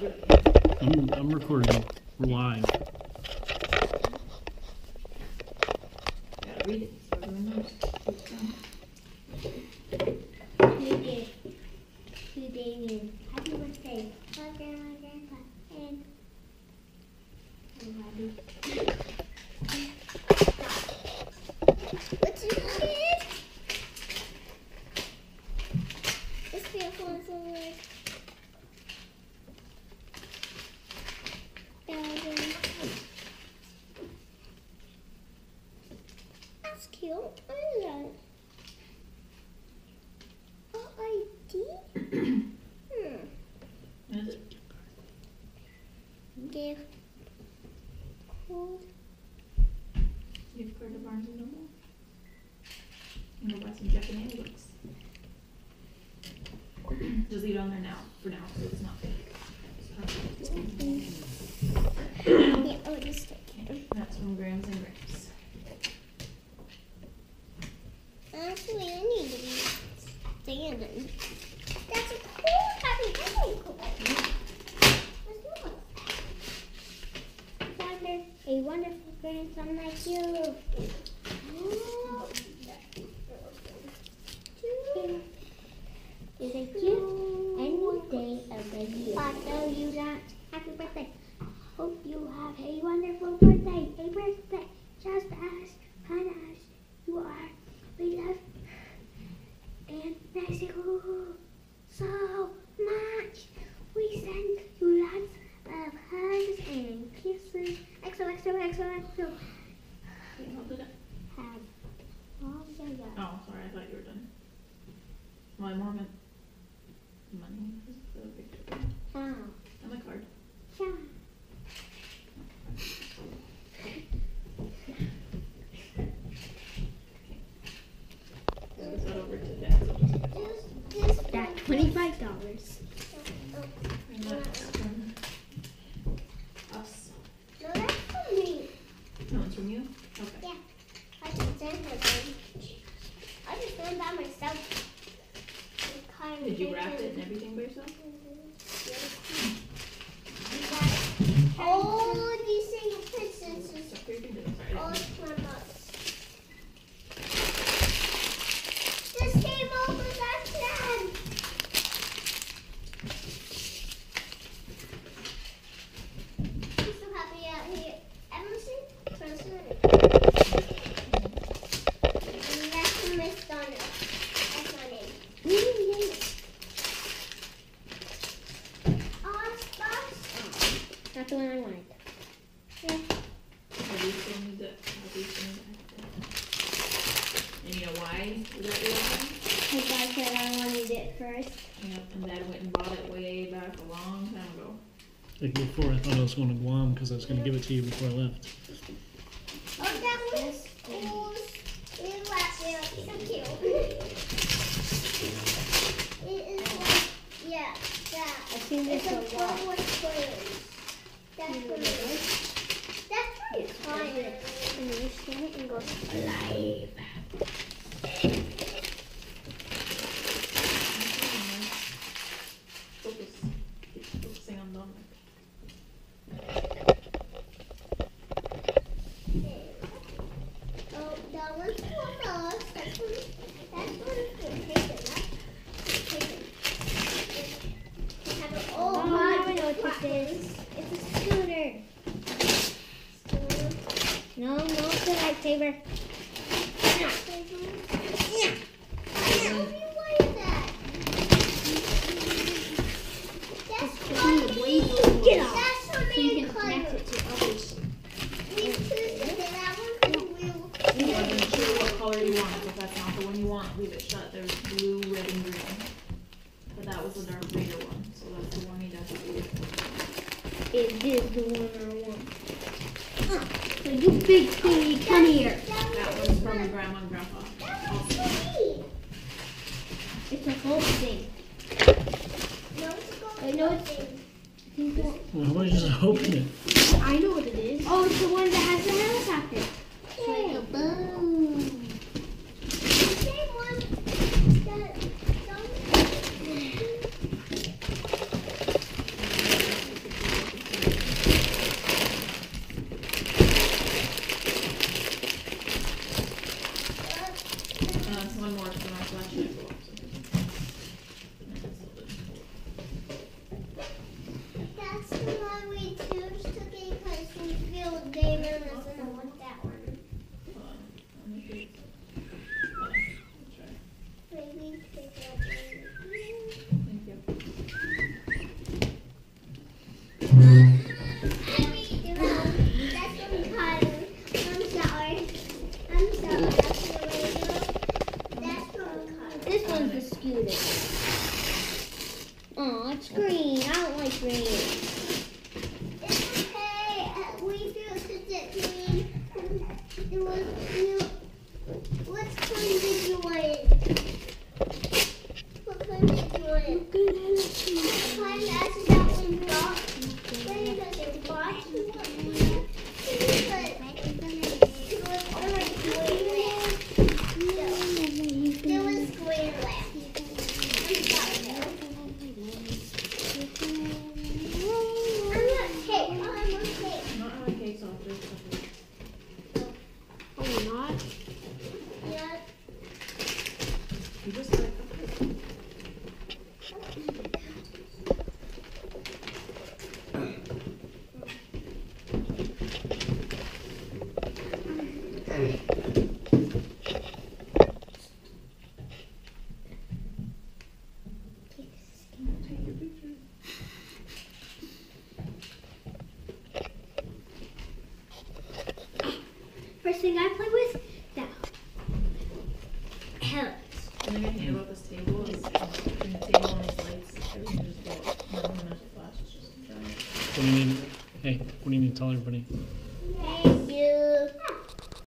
I'm recording live. Gotta read it so everyone knows. To Damien, happy birthday, my grandma, grandpa, and Robbie. What's your kid? This beautiful is the word. That's cute. What is that? ID? What is it? Gift code. Gift card to Barnes and Noble. And go buy some Japanese books. Just leave it on there now, for now, so it's not fake. Yeah, oh, just take care. That's from Grams and Grams. Actually, I need to be standing. That's a cool happy birthday card. Wonder, a wonderful grandson like you. Is a gift any day of the year. Although you not happy birthday. Hope you have a wonderful birthday. A birthday just as kind as you are. We love and miss you so much. We send you lots of hugs and kisses. XOXOXOXO. How did it? Have all the love. Oh, sorry, I thought you were done. Well, I more meant money. Is the picture. Oh. And the card. Yeah. Is that over to Dad? That $25. And that's from us. No, that's from me. No, it's from you? Okay. Yeah. I just sent her one. I just went by myself. Did you wrap it and everything by yourself? All these single princesses. Sorry, you can do it. Sorry. All 20 bucks. This came over that plan. I'm so happy out here. Emerson, President. And that's Miss Donna. That's my name. Not the one I wanted. Yeah. How do you still need it? How do you still need it? And you know why? Is that your one? Because I said I wanted it first. Yep, and Dad went and bought it way back a long time ago. Like before, I thought I was going to Guam because I was going to give it to you before I left. Oh, that was cool. It was so cute. It is like, yeah, that. I've seen this It's a a lot. forward squares. That's what it is. That's pretty fun. And you scan it and goes alive. Focus. Keep focusing on them. Oh, that one's for us. That's one for Taken. That's Taken. We have an old Oh, one. now I know what this is. It's a scooter. No, no, it's a lightsaber. Get off. That's So you can connect it to others. You wasn't sure what color you want. If that's not the one you want, leave it shut. There's blue, red, and green. But that was the Darth Vader one, so that's the one he does. It is the one I want. So you big thingy, come here. That one's from Grandma and Grandpa. It's a whole thing. I know it's. Well, how about you just open it? I know what it is. Oh, it's the one that has the helicopter. It's like a boom. rain. It's okay. We filtered it clean. It was new. What kind did you want? What kind did you want? What kind as that one bought? When does it bought you one? It was only green left. There was green left. I'm okay. Not really cake, so I'll just Oh, we're not? Yeah. you just like First thing I play with, that. Hell. the thing I hate about this table is between the table and these lights, everything just goes. Nothing has a flash, it's just giant. What do you need? Hey, what do you need to tell everybody?